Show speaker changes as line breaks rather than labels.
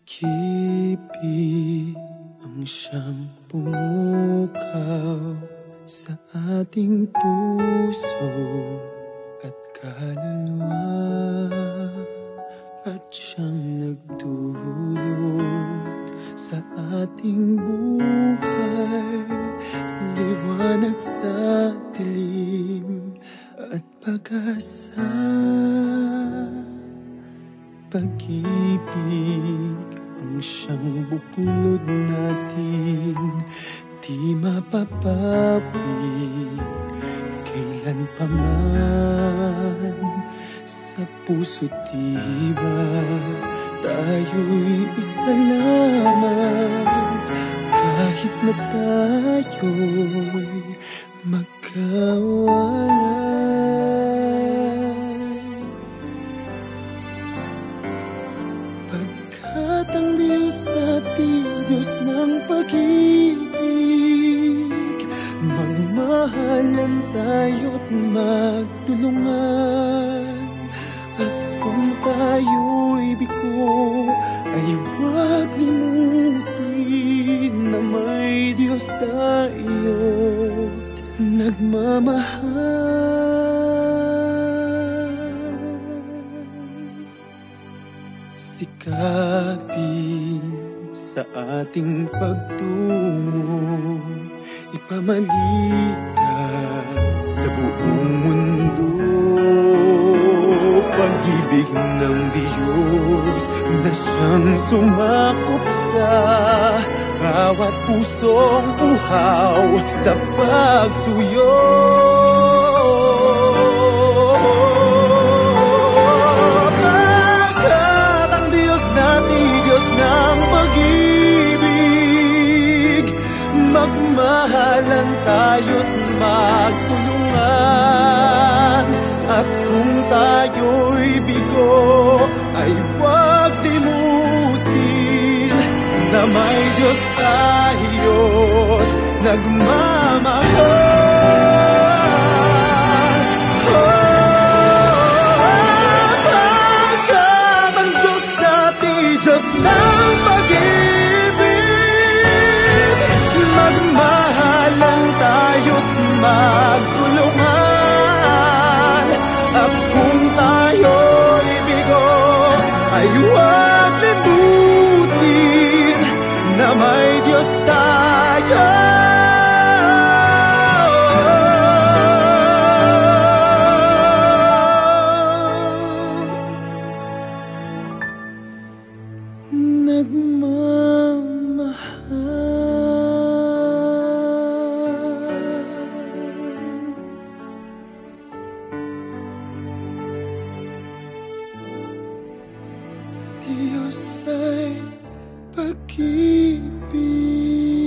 Pag-ibig ang siyang pumukaw sa ating puso at kaluluwa, at siyang nagdulot sa ating buhay, liwanag sa dilim at pag-asa. Pag-ibig ang siyang buklod natin, di mapapawi kailan pa man. Sa puso't diwa tayo'y isa lamang, kahit na tayo'y magkawalay. Pagkat ang Diyos natin, Diyos ng pag-ibig, magmahalan tayo't magtulungan. At kung tayo'y bigo, ay huwag limutin na may Diyos tayo't nagmamahal. Sikapin sa ating pagtungo, ipamalitan sa buong mundo. Pag-ibig ng Diyos na siyang sumakop sa bawat pusong uhaw sa pagsuyo. Pagkat ang Diyos natin, Diyos ng pag-ibig, magmahalan tayo't magtulungan. At kung tayo'y bigo, ay huwag limutin na may Diyos tayo't nagmamahal. Pagkat ang Diyos natin, Diyos ng pag-ibig, magmahalan tayo't magtulungan. At kung tayo'y bigo, ay huwag limutin na may Diyos tayo. Diyos ay pag-ibig.